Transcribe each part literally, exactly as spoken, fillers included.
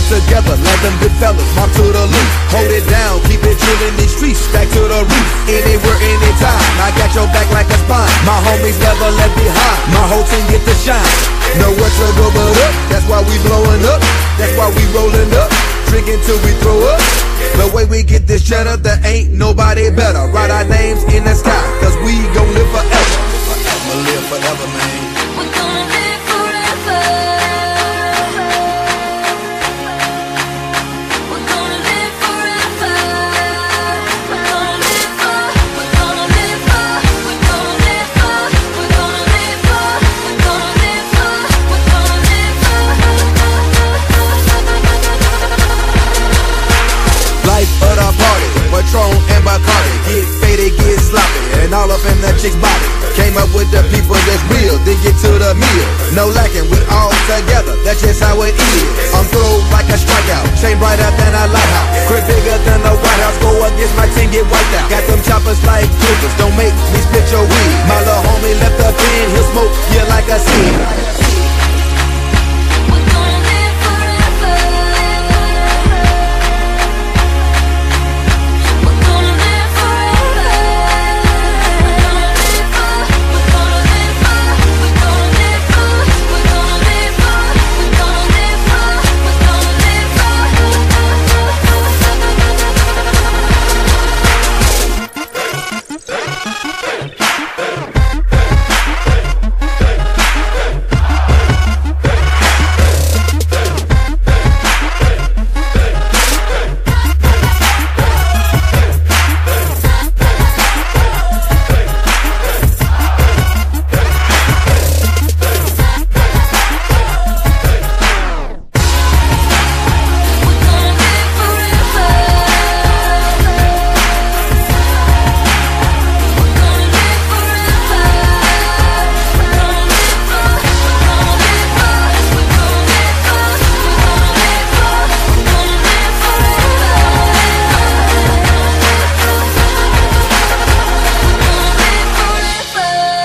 together like them good fellas, mom to the loop. Hold it down, keep it chill in these streets, stack to the roof. Anywhere, anytime, I got your back like a spine. My homies never left behind, my whole team get to shine. Nowhere to go but up, that's why we blowing up. That's why we rolling up, drinking till we throw up. The way we get this cheddar, there ain't nobody better. Write our names in the sky, cause we gon' live forever. I'ma live forever, man. We're gonna live forever. We're gonna live forever. We're gonna live for, we're gonna live for, we're gonna live for, we're gonna live for, we're gonna live for, we're gonna live for. Life of the party, Patron and Bacardi. Get faded, get sloppy, and all up in that chick's body. Came up with the people that's real, then get to the meal. No lacking, we all together, that's just how it is. I'm throw like a strikeout, chain brighter than a lighthouse. Crib bigger than the White House, go against my team, get wiped out. Got them choppers like clippers, don't make me spit your weed. My little homie left the pen, he'll smoke you like a seed. We're gonna live forever. We're gonna live forever. We're gonna live for, we're gonna live for, we're gonna live for, we're gonna live for, we're gonna live for,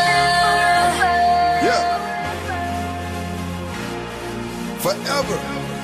Forever.